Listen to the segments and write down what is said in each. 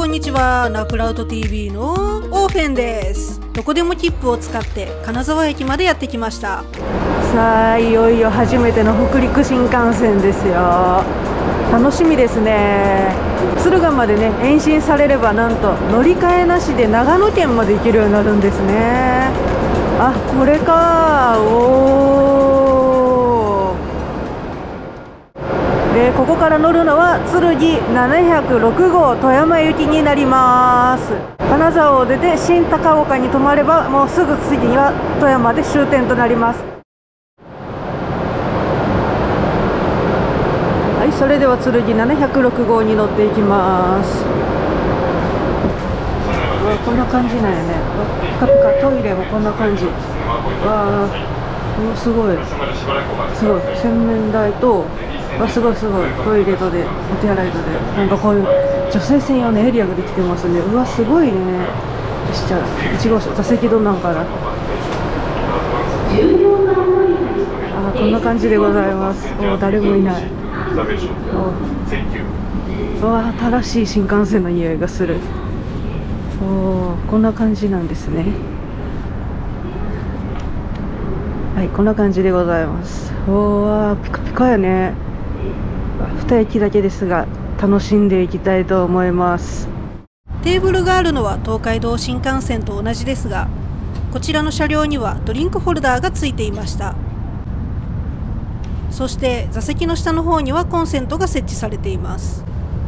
こんにちは。ナクラウト TV のオーフェンです。どこでも切符を使って金沢駅までやってきました。 さあ、いよいよ初めての北陸新幹線ですよ。楽しみですね。敦賀までね、延伸されればなんと乗り換えなしで長野県まで行けるようになるんですね。あ、これか。で、ここから乗るのは剣706号富山行きになります。金沢を出て新高岡に泊まればもうすぐ次は富山で終点となります。はい、それでは剣706号に乗っていきます。こんな感じなんやね。ピカピカ、トイレもこんな感じ。わあ、すごいすごい洗面台と、すごいすごいトイレとでお手洗いとで、なんかこういう女性専用のエリアができてますね。うわ、すごいね。よし、じゃあ1号車座席どんなんかな。あ、こんな感じでございます。誰もいない。うわ、新しい新幹線の匂いがする。こんな感じなんですね。はい、こんな感じでございます。ピカピカやね。2駅だけですが楽しんでいきたいと思います。 テーブルがあるのは東海道新幹線と同じですが、こちらの車両にはドリンクホルダーがついていました。そして座席の下の方にはコンセントが設置されています。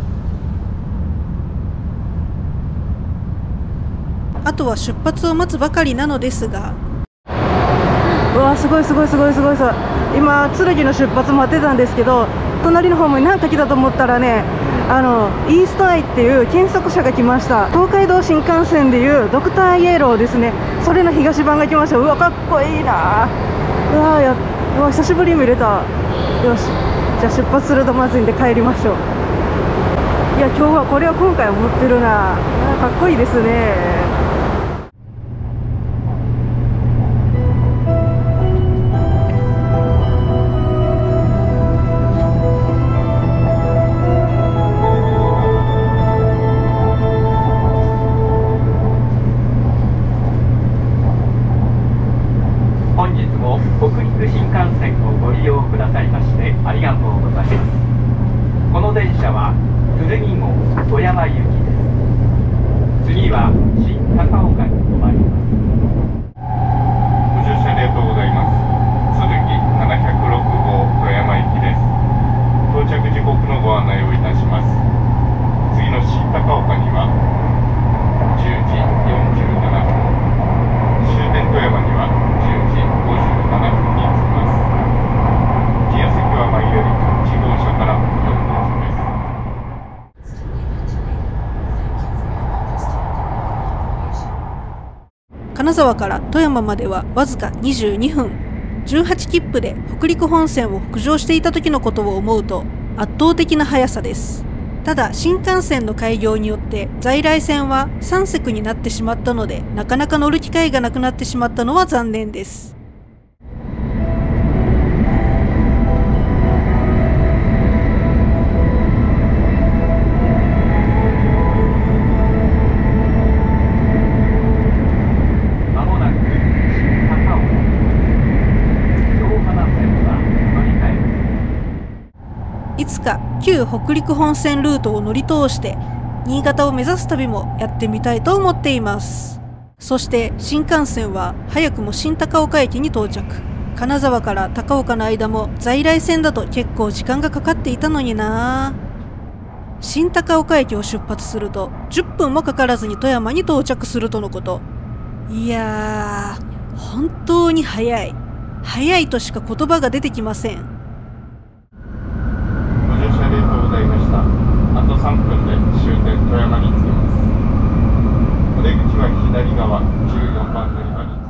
あとは出発を待つばかりなのですが、 うわ、すごいすごいすごいすごいさ。今剣の出発待ってたんですけど、隣の方も何か来たと思ったらね、イーストアイっていう検索車が来ました。東海道新幹線でいうドクターイエローですね。それの東版が来ました。うわ、かっこいいな。うわ、久しぶりに見れた。よし、じゃあ出発するとまずいんで帰りましょう。いや、今日はこれを今回持ってるな。かっこいいですね。 北陸新幹線をご利用くださいましてありがとうございます。この電車は剣号富山行きです。次は新高岡に停まります。ご乗車ありがとうございます。剣706号富山行きです。到着時刻のご案内をいたします。次の新高岡には10時47分、終点富山には10時57分に着きます。自由席は前より1号車から4号車です。 金沢から富山まではわずか22分。18切符で北陸本線を北上していた時のことを思うと圧倒的な速さです。ただ新幹線の開業によって在来線は3セになってしまったので、なかなか乗る機会がなくなってしまったのは残念です。いつか旧北陸本線ルートを乗り通して新潟を目指す旅もやってみたいと思っています。そして新幹線は早くも新高岡駅に到着。金沢から高岡の間も在来線だと結構時間がかかっていたのにな。新高岡駅を出発すると10分もかからずに富山に到着するとのこと。いやー、本当に早い。早いとしか言葉が出てきません。 ご乗車ありがとうございました。あと3分で終点富山に着きます。お出口は左側14番乗り場に着きます。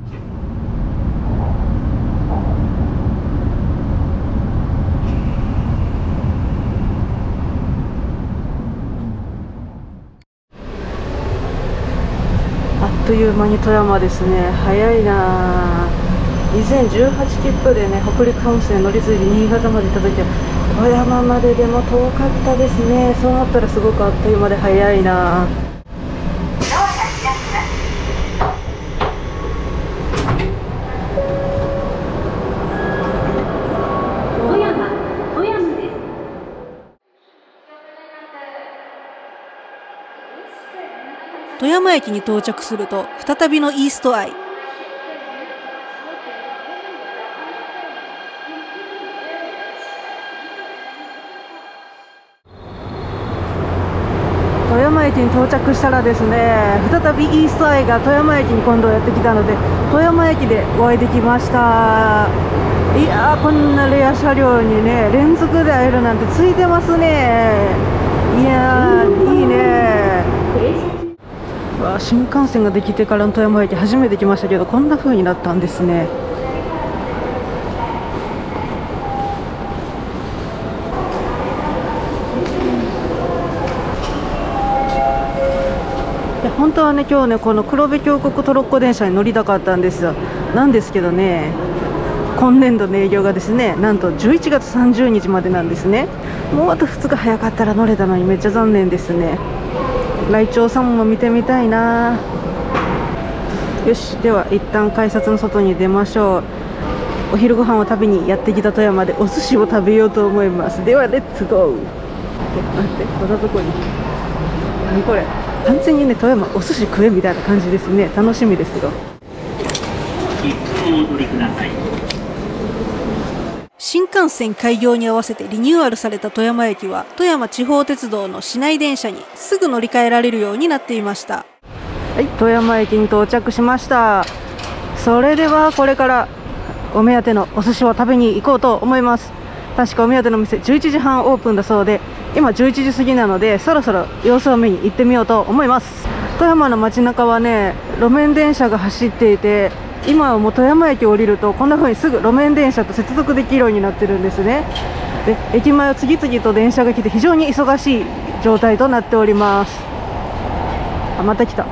あっという間に富山ですね。早いな。以前18切符でね、北陸本線乗り継いで新潟まで行った時は富山まででも遠かったですね。そうなったらすごくあっという間で早いな。 富山駅に到着すると再びのイーストアイ。 富山駅に到着したらですね、再びイーストアイが富山駅に今度やってきたので、富山駅でお会いできました。いやー、こんなレア車両にね連続で会えるなんてついてますね。いやー、いいね。わあ、新幹線ができてからの富山駅初めて来ましたけど、こんな風になったんですね。本当はね、今日ね、この黒部峡谷トロッコ電車に乗りたかったんですよ。なんですけどね、今年度の営業がですね、なんと11月30日までなんですね。もうあと2日早かったら乗れたのにめっちゃ残念ですね。ライチョウさんも見てみたいな。よし、では一旦改札の外に出ましょう。お昼ご飯を食べにやってきた富山でお寿司を食べようと思います。ではレッツゴー。待って、こんなとこに何これ、完全にね富山お寿司食えみたいな感じですね。楽しみですよ。 新幹線開業に合わせてリニューアルされた富山駅は富山地方鉄道の市内電車にすぐ乗り換えられるようになっていました。 はい、富山駅に到着しました。それではこれからお目当てのお寿司を食べに行こうと思います。確かお目当ての店11時半オープンだそうで、今11時過ぎなのでそろそろ様子を見に行ってみようと思います。富山の街中はね路面電車が走っていて、今はもう富山駅を降りるとこんな風にすぐ路面電車と接続できるようになってるんですね。で、駅前を次々と電車が来て非常に忙しい状態となっております。あ、また来た。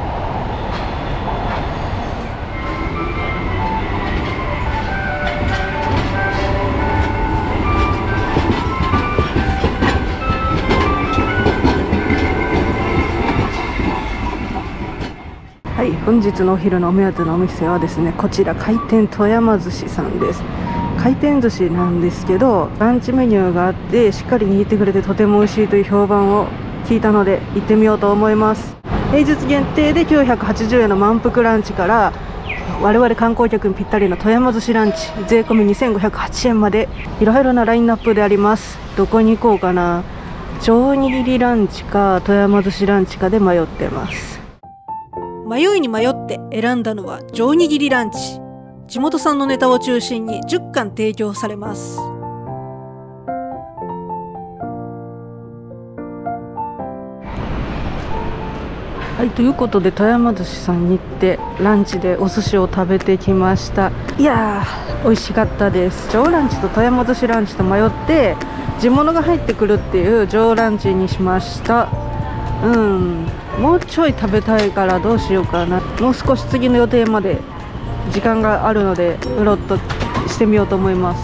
はい、本日のお昼のお目当てのお店はですね、こちら開店富山寿司さんです。回転寿司なんですけど、ランチメニューがあってしっかり握ってくれてとても美味しいという評判を聞いたので行ってみようと思います。平日限定で980円の満腹ランチから、我々観光客にぴったりの富山寿司ランチ税込み2508円までいろいろなラインナップであります。どこに行こうかな。上握りランチか富山寿司ランチかで迷ってます。 迷いに迷って選んだのは上握りランチ。地元産のネタを中心に10貫提供されます。 はい、ということで富山寿司さんに行ってランチでお寿司を食べてきました。いやー、美味しかったです。上ランチと富山寿司ランチと迷って地物が入ってくるっていう上ランチにしました。もうちょい食べたいからどうしようかな。もう少し次の予定まで時間があるのでうろっとしてみようと思います。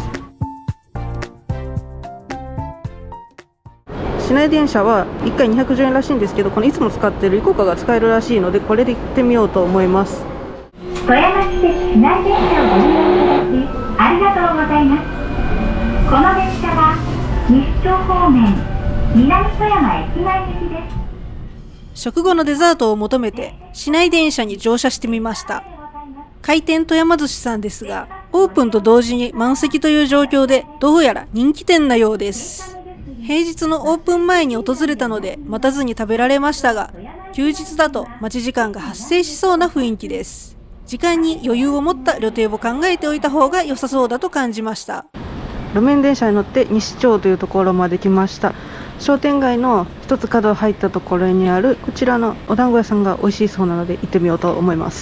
市内電車は1回210円らしいんですけど、このいつも使っているイコカが使えるらしいので、これで行ってみようと思います。 富山市鉄市内電車をご利用いただきありがとうございます。この電車は西町方面南富山駅前行きです。 食後のデザートを求めて市内電車に乗車してみました。開店富山寿司さんですが、オープンと同時に満席という状況で、どうやら人気店なようです。平日のオープン前に訪れたので待たずに食べられましたが、休日だと待ち時間が発生しそうな雰囲気です。時間に余裕を持った予定を考えておいた方が良さそうだと感じました。 路面電車に乗って西町というところまで来ました。商店街の一つ角を入ったところにあるこちらのお団子屋さんが美味しいそうなので行ってみようと思います。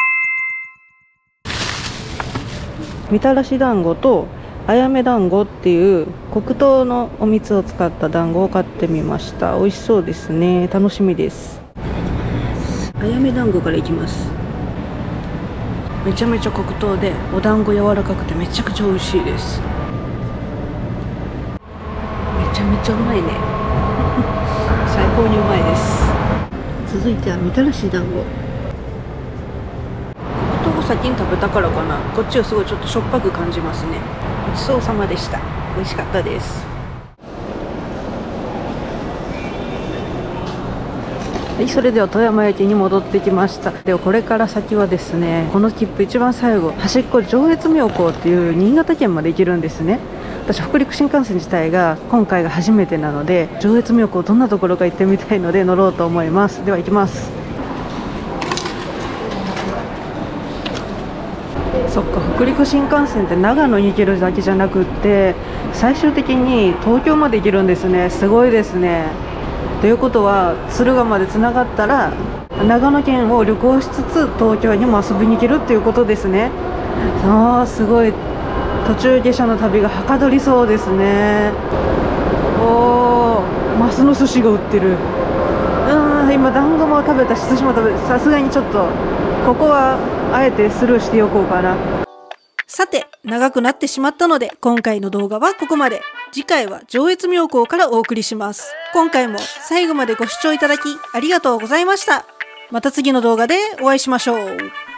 みたらし団子とあやめ団子っていう黒糖のお蜜を使った団子を買ってみました。美味しそうですね。楽しみです。あやめ団子からいきます。めちゃめちゃ黒糖でお団子柔らかくてめちゃくちゃ美味しいです。 ちゃめちゃうまいね。最高にうまいです。続いてはみたらし団子。黒糖を先に食べたからかな、こっちはすごいちょっとしょっぱく感じますね。ごちそうさまでした。美味しかったです。はい、それでは富山駅に戻ってきました。ではこれから先はですね、この切符一番最後、端っこ上越妙高っていう新潟県まで行けるんですね。私北陸新幹線自体が今回が初めてなので、上越妙高どんなところか行ってみたいので乗ろうと思います。では行きます。そっか、北陸新幹線って長野に行けるだけじゃなくって最終的に東京まで行けるんですね。すごいですね。ということは敦賀までつながったら長野県を旅行しつつ東京にも遊びに行けるっていうことですね。あー、すごい。途中下車の旅がはかどりそうですね。おー、マスの寿司が売ってる。今団子も食べたし寿司も食べた。さすがにちょっとここはあえてスルーしておこうかな。さて、長くなってしまったので今回の動画はここまで。次回は上越妙高からお送りします。今回も最後までご視聴いただきありがとうございました。また次の動画でお会いしましょう。